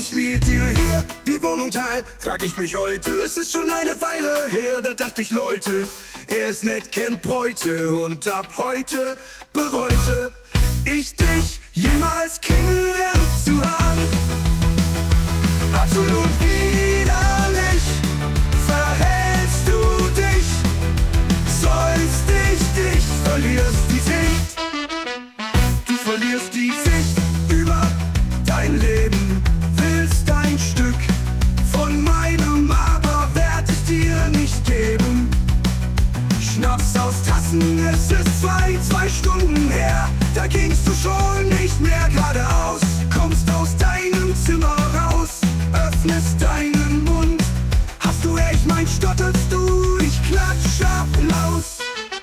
ich mit dir hier die Wohnung teil, frag ich mich heute, es ist schon eine Weile her, da dachte ich, Leute, er ist nett, kennt Bräute und ab heute bereute ich dich jemals kennengelernt zu haben. Absolut widerlich verhältst du dich, sollst dich, verlierst die Sicht. Du verlierst die Sicht über dein Leben, willst ein Stück von meinem, aber werd ich dir nicht geben. Schnaps aus Tassen, es ist zwei Stunden her, da gingst du schon nicht mehr geradeaus. Kommst aus deinem Zimmer raus, öffnest deinen Mund. Hast du echt, mein, stotterst du, ich klatsch Applaus.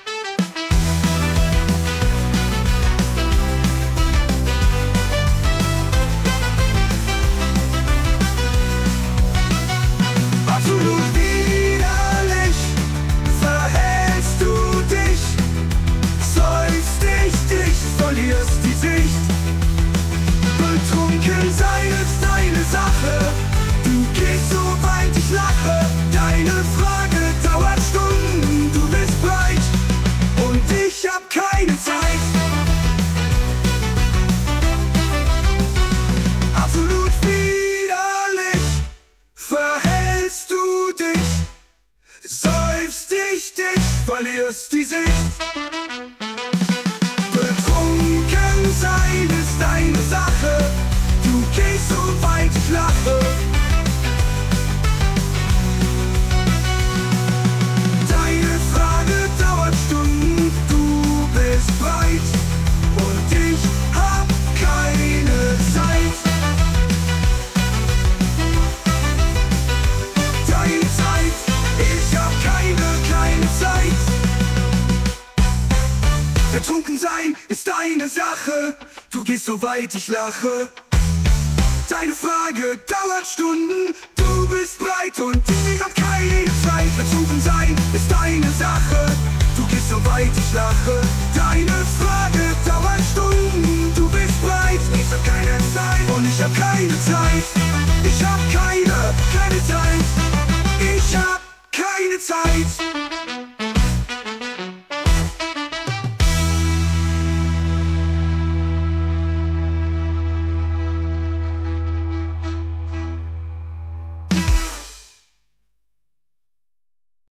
Absolut widerlich verhältst du dich, sollst dich, verlierst die Sicht. Betrunken sein ist deine Sache, du gehst so weit ich lache. Deine Frage dauert Stunden, du bist breit und ich hab keine Zeit. Absolut widerlich verhältst du dich, säufst dich, verlierst die Sicht. Betrunken sein ist deine Sache, du gehst so weit ich lache. Deine Frage dauert Stunden, du bist breit und ich hab keine Zeit. Deine Zeit, ich hab keine Zeit. Betrunken sein ist deine Sache, du gehst so weit ich lache. Deine Frage dauert Stunden, du bist breit und ich hab keine Zeit. Betrunken sein ist deine Sache,